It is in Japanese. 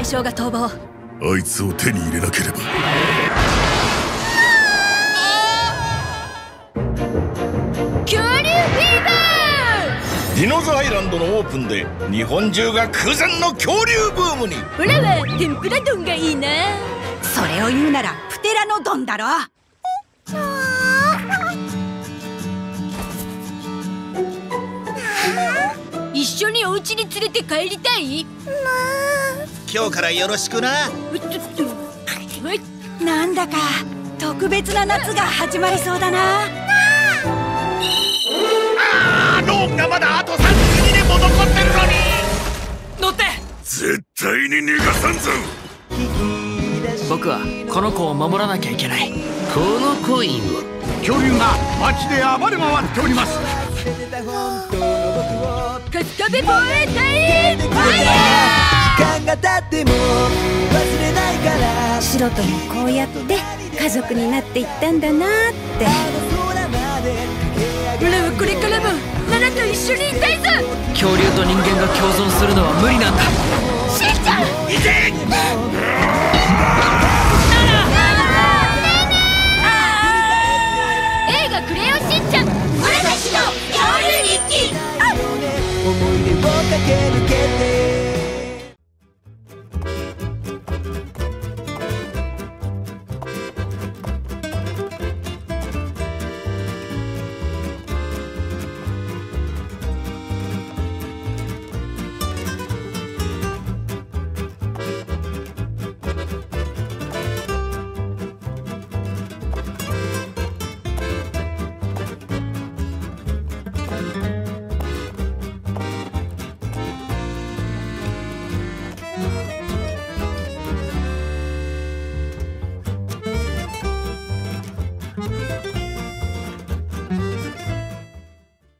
将が逃亡。 あいつを手に入れなければ。 恐竜フィーバディノズアイランドのオープンで日本中が空前の恐竜ブームに。 ー。オラは天ぷら丼がいいな。 それを言うならプテラノドンだろ。 一緒にお家に連れて帰りたい？ 今日からよろしくな。 なんだか特別な夏が始まりそうだな。 ローンがまだあと32年も残ってるのに。 乗って。 絶対に逃がさんぞ。 僕はこの子を守らなきゃいけない。 このコインは恐竜が街で暴れ回っております。 カスカベ防衛隊ファイヤ時間が経っても忘れないから。 シロともこうやって家族になっていったんだなって。 ー。オラはこれからもナナと一緒にいたいぞ。 恐竜と人間が共存するのは無理なんだ。 しんちゃん。 いけ！